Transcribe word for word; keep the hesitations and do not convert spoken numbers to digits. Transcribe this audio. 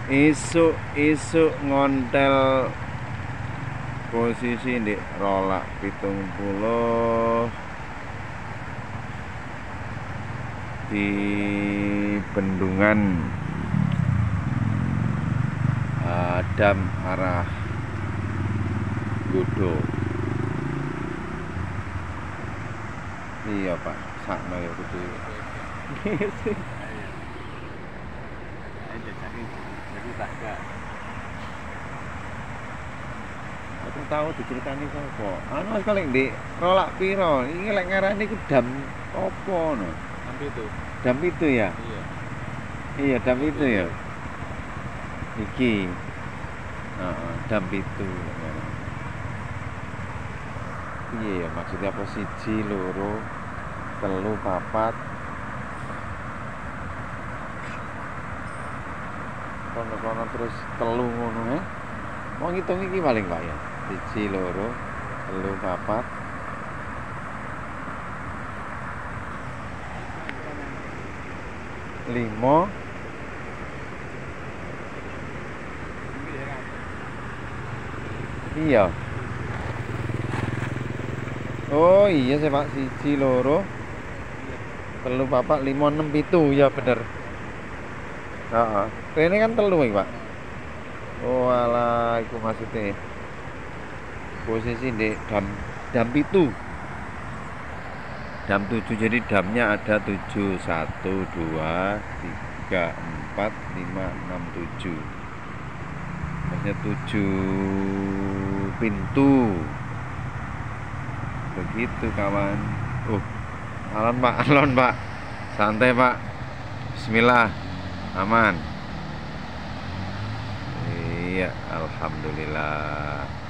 Isuk-isuk ngontel posisi di rolak pitung puluh di bendungan uh, dam arah Godo. Iya Pak, sakno ya kudu. Aku tahu diceritani sapa. Anu wis kalih ndek rolak piro? Iki lek ngarani ku dam opo no? Dam itu. Dam itu ya? Iya. Iya, dam itu ya. Iki. Heeh, dam itu. Iya ya, maksudnya apa siji, loro, telu, papat. Kono-kono terus telu ngono ya. Mau ngitung iki paling Pak ya. Siji, loro, telu, papat. Limo. Iya. Oh iya sih Pak, siji, loro, telu, papat, limo, enam, pitu, ya bener. Heeh. Ini kan telu iki Pak. Oh alah, itu maksudnya posisi di dam dam itu dam tujuh, jadi damnya ada tujuh, satu, dua, tiga, empat, lima, enam, tujuh. Maksudnya tujuh pintu. Begitu kawan. Uh, alon Pak, alon Pak. Santai Pak. Bismillah. Aman. Iya, alhamdulillah.